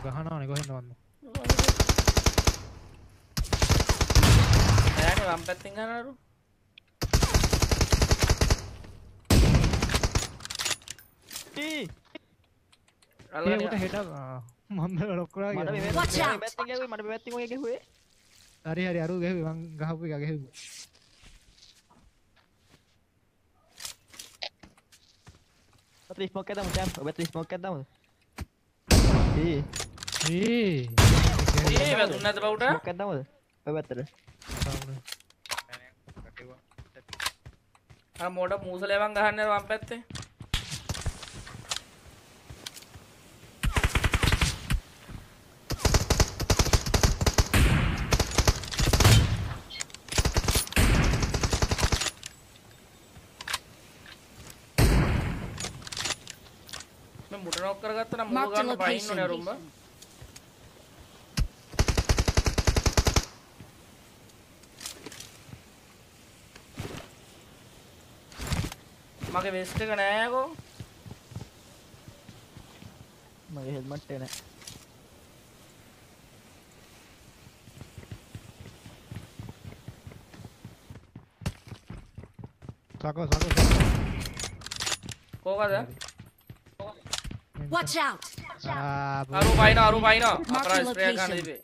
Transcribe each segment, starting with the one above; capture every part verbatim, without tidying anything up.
ගහනවනේ කොහෙන්ද වන්ද? නෑනේ වම් පැත්තෙන් ගන්නවලු. ඒ උට හෙට මම ලොක් කරා ගියා. මට මේ පැත්තෙන් ගැහුවේ මට මේ පැත්තෙන් ඔය ගැහුවේ. හරි හරි අරු ගැහුවේ මං ගහපු එක ගැහුවා. Patri smoke එකක් දාමු දැන්. ඔබ patri smoke එකක් දාමුද? ඒ ඒ ඒ වැදුන්නද බවුට? smoke එකක් දාමුද? ඔය පැත්තට. අර මොඩ මූසලෙවන් ගහන්නේ වම් පැත්තේ. मैं मुड़ नॉक कर गया ना मुड़ गाना पाइन नो ने रूम में मगे वेस्ट का नया है को मगे हेलमेट टेने साको साको को का था Watch out! आरू भाई ना आरू भाई ना अपना स्प्रे खाने दे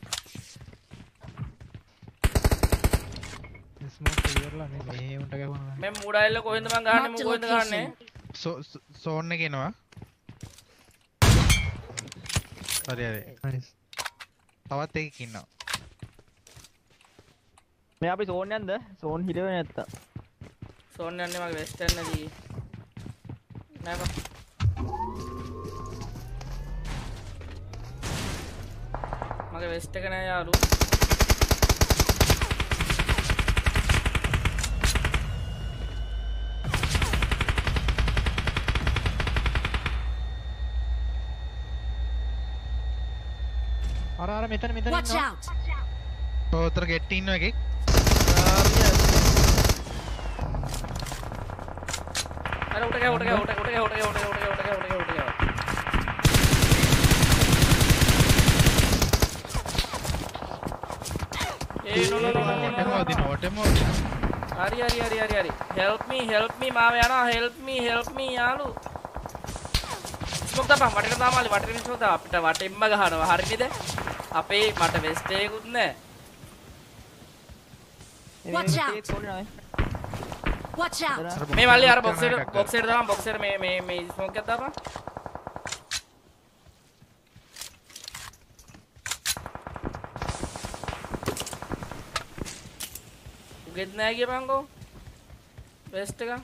स्मोक क्लियर ला नहीं ये उनटा क्या होना मैं मुड़ाइल को हिंद में गाने मुझे हिंद गाने सो सोन ने किया ना अरे अरे आवाज़ तेरी किन्ना मैं अभी सोन ने अंदर सोन हीरो ने आता सोन ने अन्य मग वेस्टर्न ने दी नहीं बा मगे वेस्ट का नया यारू अरे अरे मित्र मित्र Watch out! तो उतर गेट तीन में क्या अरे उठ गया उठ गया उठ गया उठ गया उठ गया उठ गया उठ गया उठ गया उठ गया उठ गया ए no no no no no no no अरे अरे अरे अरे अरे हेल्प मी हेल्प मी मावे याना हेल्प मी हेल्प मी यालू स्मोक दापा वाटर दामाली वाटर स्मोक दा අපිට වටින්ම ගහනවා හරියද අපේ මට වෙස්ට් එකකුත් නැහැ Watch out! Watch out! මේ මල්ලි අර බොක්ස් එකට බොක්ස් එකට දාපන් බොක්ස් එකට මේ මේ මේ ස්මෝක් එකක් දාපන් उगेत නැහැ කියපන්කෝ වෙස්ට් එක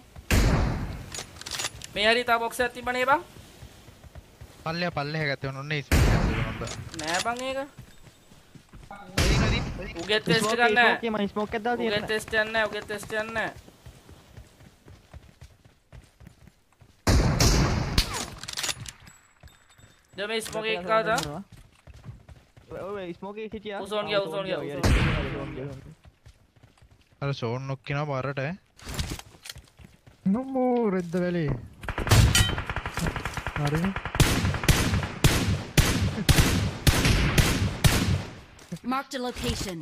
මේ හරි තා බොක්ස් එකක් තිබ්බනේ බං पल्ले पल्ले है कहते हैं उन्होंने इसमें නෑ බං ඒක උගෙත් ටෙස්ට් කරන්න නෑ මම ස්මෝක් එකක් දාලා තියෙනවා උගෙත් ටෙස්ට් යන්න නෑ උගෙත් ටෙස්ට් යන්න නෑ जो मैं स्मोक एक का था ओए स्मोक एक खींचिया उस ऑन गया उस ऑन गया अरे सोन नोकी ना बारट है no more at the valley अरे Marked a location.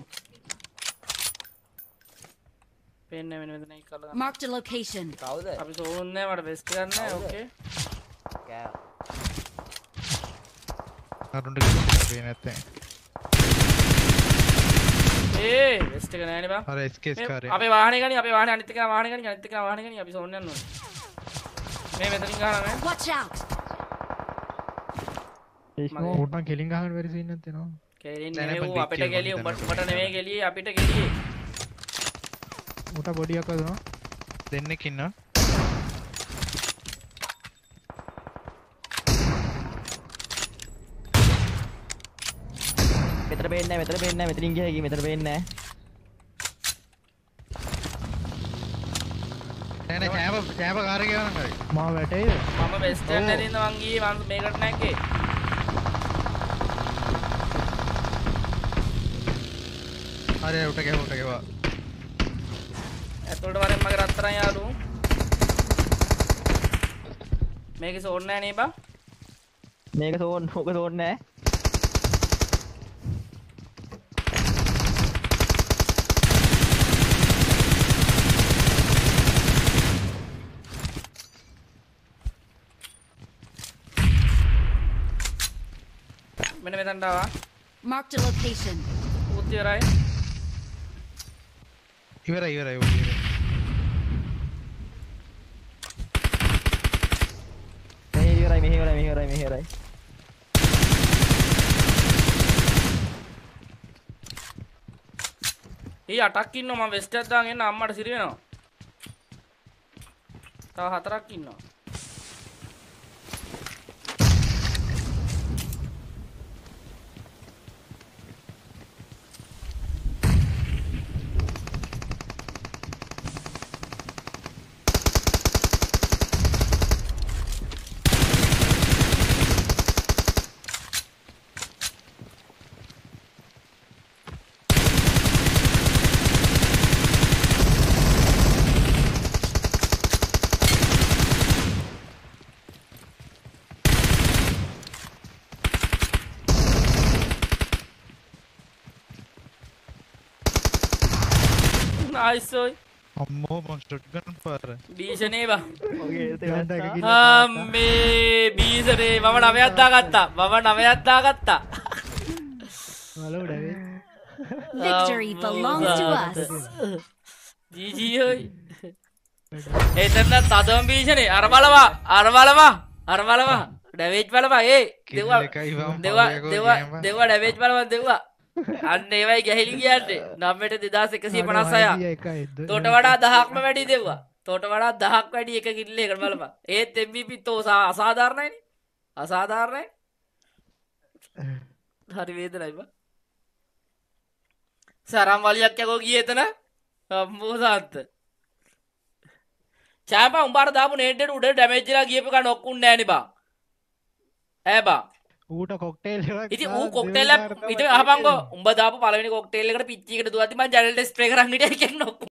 पेन ने मैंने नहीं कर लगा Marked a location. කවුද अभी सोन ने हमारा वेस्ट करना है ओके क्या अरुण के पेन आते हैं ए वेस्ट करना है नहीं बा अरे इसके इसका रे अबे वाहने का नहीं अबे वाहने अनित का वाहने का नहीं अनित का वाहने का नहीं अभी सोन ने मैं मैं तो नहीं गाना मैं Watch out! स्मोक उठना किलिंग गहन वेरी सीन नते ना केलिन ने वो අපිට ගෙලිය උඹට උඹට නෙමෙයි ගෙලියේ අපිට ගෙලියේ උට බොඩි එකක් දෙනවා දෙන්නෙක් ඉන්නවා මෙතන පේන්නේ නැහැ මෙතන පේන්නේ නැහැ මෙතනින් ගියා ගියේ මෙතන පේන්නේ නැහැ නෑ නෑ කෑම කෑම කාර් එක යනවා හරි මම වැටේද මම වෙස්ටර්න් නැරින්ද මං ගියේ මං මේකට නැක්කේ अरे उठ गया उठ गया එතකොට වරෙන් මගේ රත්තරන් යාළු මේකේ සෝන් නැහැ නේ බා මේක සෝන් ඕක සෝන් නැහැ මෙතනට ආවා. Marked a location. ඌත් ඉවරයි. ඉවරයි ඉවරයි ඌ ඉවරයි. මෙහි ඉවරයි මෙහි ඉවරයි මෙහි ඉවරයි මෙහි ඉවරයි. ඊ අටක් ඉන්නවා මම වෙස්ට් එකක් දාගෙන එන්න අම්මට සිරි වෙනවා. තව හතරක් ඉන්නවා. Nice boy. අම්මෝ මං ෂොට්ගන් පාර. බීෂනේ බා. ඔගේ ගන්න එක ඒක කිල්ල අම්මේ බීෂනේ මම නවයක් දාගත්තා. මම නවයක් දාගත්තා. වල උඩ Victory belongs to us. ජී ජී ඔයි. එතන තදම බීෂනේ අර බලවා අර බලවා අර බලවා ඩැමේජ් බලවා ඒ දෙව්වා දෙව්වා දෙව්වා දෙව්වා ඩැමේජ් බලවා දෙව්වා අන්න ඒවයි ගැහිලි කියන්නේ නම්මෙට දෙදාස් එකසිය පනස් හය තෝට වඩා දහක්ම වැඩි දෙව්වා තෝට වඩා දහක් වැඩි එක කිල්ල එකට බලපන් ඒත් එම් වී පී තෝ අසාධාරණයිනේ අසාධාරණයි හරි වේදනයි බා සරම් වලියක් යකෝ ගියේ එතන අම්මෝ සාත්ත චාපා උඹට දාපු නේට්ට උඩ ඩැමේජ් වෙලා ගියපු එක නොක්කුන්නේ නෑනේ බා ඈ බා ඌට කොක්ටේල් එකක් ඉතින් ඌ කොක්ටේල් එක ඉතින් අහපන්කෝ උඹ දාපු පළවෙනි කොක්ටේල් එකට පිච්චි එකට දුවද්දි මං ජනරේටර් ස්ප්‍රේ කරන් හිටියා එකෙක් නොක්කු